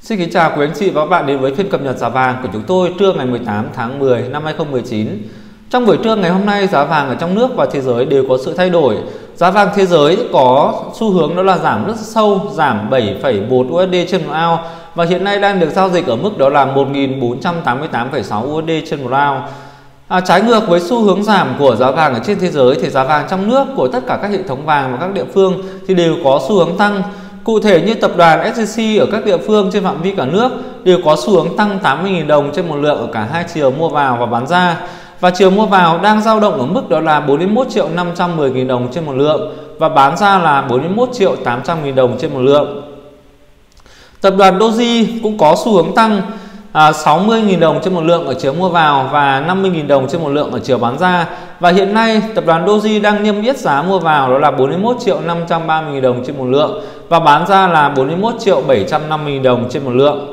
Xin kính chào quý anh chị và các bạn đến với phiên cập nhật giá vàng của chúng tôi trưa ngày 18 tháng 10 năm 2019. Trong buổi trưa ngày hôm nay, giá vàng ở trong nước và thế giới đều có sự thay đổi. Giá vàng thế giới có xu hướng đó là giảm rất sâu, giảm 7,1 USD trên một ounce và hiện nay đang được giao dịch ở mức đó là 1.488,6 USD trên một ounce. Trái ngược với xu hướng giảm của giá vàng ở trên thế giới thì giá vàng trong nước của tất cả các hệ thống vàng và các địa phương thì đều có xu hướng tăng. Cụ thể như tập đoàn SJC ở các địa phương trên phạm vi cả nước đều có xu hướng tăng 80.000 đồng trên một lượng ở cả hai chiều mua vào và bán ra. Và chiều mua vào đang dao động ở mức đó là 41.510.000 đồng trên một lượng và bán ra là 41.800.000 đồng trên một lượng. Tập đoàn Doji cũng có xu hướng tăng 60.000 đồng trên một lượng ở chiều mua vào và 50.000 đồng trên một lượng ở chiều bán ra. Và hiện nay tập đoàn Doji đang niêm yết giá mua vào đó là 41.530.000 đồng trên một lượng và bán ra là 41.750.000 đồng trên một lượng.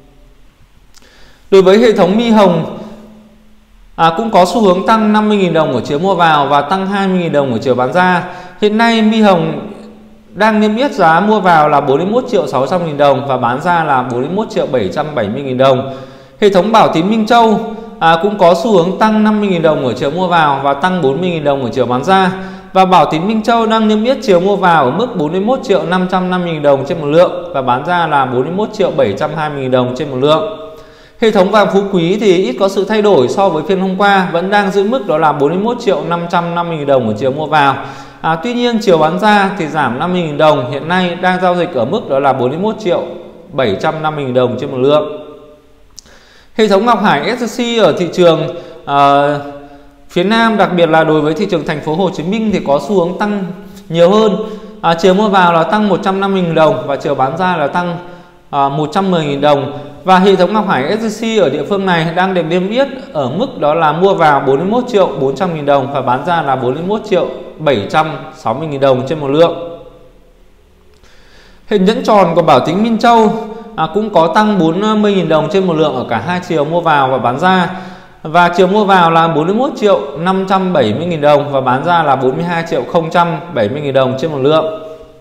Đối với hệ thống Mi Hồng cũng có xu hướng tăng 50.000 đồng ở chiều mua vào và tăng 20.000 đồng ở chiều bán ra. Hiện nay Mi Hồng đang niêm yết giá mua vào là 41.600.000 đồng và bán ra là 41.770.000 đồng. Hệ thống Bảo Tín Minh Châu cũng có xu hướng tăng 50.000 đồng ở chiều mua vào và tăng 40.000 đồng ở chiều bán ra. Và Bảo Tín Minh Châu đang niêm yết chiều mua vào ở mức 41.550.000 đồng trên một lượng và bán ra là 41.720.000 đồng trên một lượng. Hệ thống vàng Phú Quý thì ít có sự thay đổi so với phiên hôm qua, vẫn đang giữ mức đó là 41.550.000 đồng ở chiều mua vào. Tuy nhiên chiều bán ra thì giảm 50.000 đồng, hiện nay đang giao dịch ở mức đó là 41.750.000 đồng trên một lượng. Hệ thống Ngọc Hải SJC ở thị trường phía Nam, đặc biệt là đối với thị trường thành phố Hồ Chí Minh thì có xu hướng tăng nhiều hơn. Chiều mua vào là tăng 150.000 đồng và chiều bán ra là tăng 110.000 đồng. Và hệ thống Ngọc Hải SJC ở địa phương này đang được niêm yết ở mức đó là mua vào 41.400.000 đồng và bán ra là 41.760.000 đồng trên một lượng. Hệ nhẫn tròn của Bảo Tín Minh Châu cũng có tăng 40.000 đồng trên một lượng ở cả hai chiều mua vào và bán ra. Và chiều mua vào là 41.570.000 đồng và bán ra là 42.070.000 đồng trên một lượng.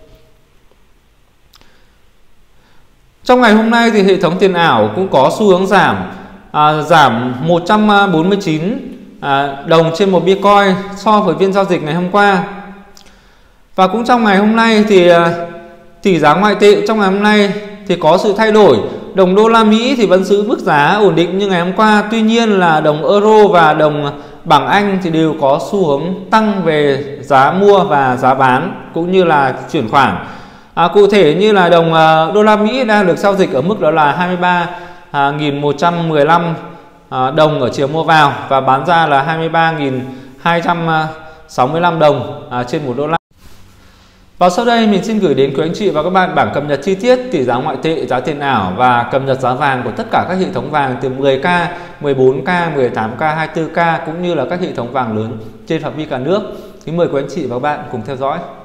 Trong ngày hôm nay thì hệ thống tiền ảo cũng có xu hướng giảm 149 đồng trên một Bitcoin so với phiên giao dịch ngày hôm qua. Và cũng trong ngày hôm nay thì tỷ giá ngoại tệ trong ngày hôm nay thì có sự thay đổi. Đồng đô la Mỹ thì vẫn giữ mức giá ổn định như ngày hôm qua. Tuy nhiên là đồng euro và đồng bảng Anh thì đều có xu hướng tăng về giá mua và giá bán cũng như là chuyển khoản. Cụ thể như là đồng đô la Mỹ đang được giao dịch ở mức đó là 23.115 đồng ở chiều mua vào và bán ra là 23.265 đồng trên 1 đô la. Và sau đây mình xin gửi đến quý anh chị và các bạn bảng cập nhật chi tiết tỷ giá ngoại tệ, giá tiền ảo và cập nhật giá vàng của tất cả các hệ thống vàng từ 10k, 14k, 18k, 24k cũng như là các hệ thống vàng lớn trên phạm vi cả nước. Kính mời quý anh chị và các bạn cùng theo dõi.